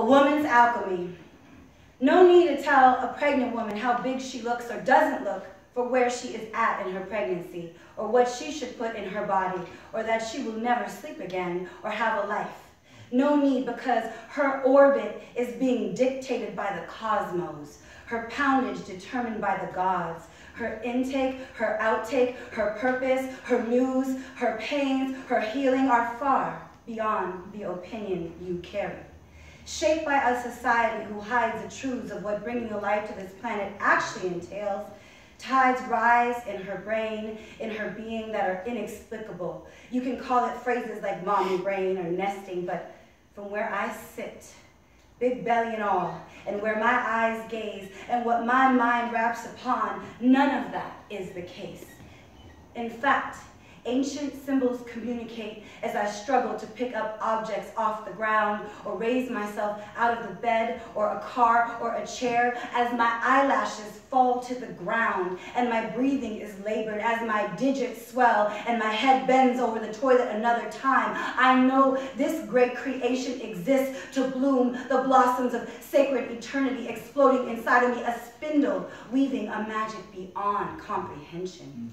woman's alchemy. No need to tell a pregnant woman how big she looks or doesn't look for where she is at in her pregnancy, or what she should put in her body, or that she will never sleep again or have a life. No need, because her orbit is being dictated by the cosmos, her poundage determined by the gods, her intake, her outtake, her purpose, her muse, her pains, her healing are far beyond the opinion you carry. Shaped by a society who hides the truths of what bringing a life to this planet actually entails, tides rise in her brain, in her being that are inexplicable. You can call it phrases like mommy brain or nesting, but from where I sit, big belly and all, and where my eyes gaze, and what my mind wraps upon, none of that is the case. In fact, ancient symbols communicate as I struggle to pick up objects off the ground or raise myself out of the bed or a car or a chair, as my eyelashes fall to the ground and my breathing is labored, as my digits swell and my head bends over the toilet another time. I know this great creation exists to bloom the blossoms of sacred eternity exploding inside of me, a spindle weaving a magic beyond comprehension.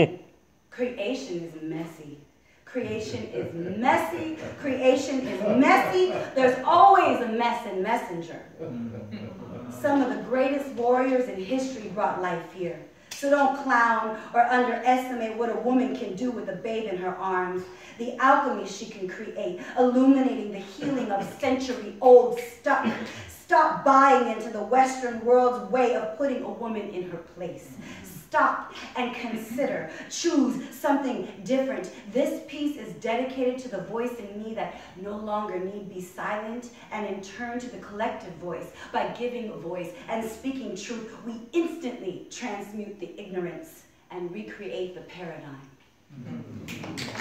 Creation is messy. Creation is messy. Creation is messy. There's always a mess in messenger. Some of the greatest warriors in history brought life here. So don't clown or underestimate what a woman can do with a babe in her arms. The alchemy she can create, illuminating the healing of century-old stuff. Stop buying into the Western world's way of putting a woman in her place. Stop and consider. Choose something different. This piece is dedicated to the voice in me that no longer need be silent, and in turn to the collective voice. By giving a voice and speaking truth, we instantly transmute the ignorance and recreate the paradigm.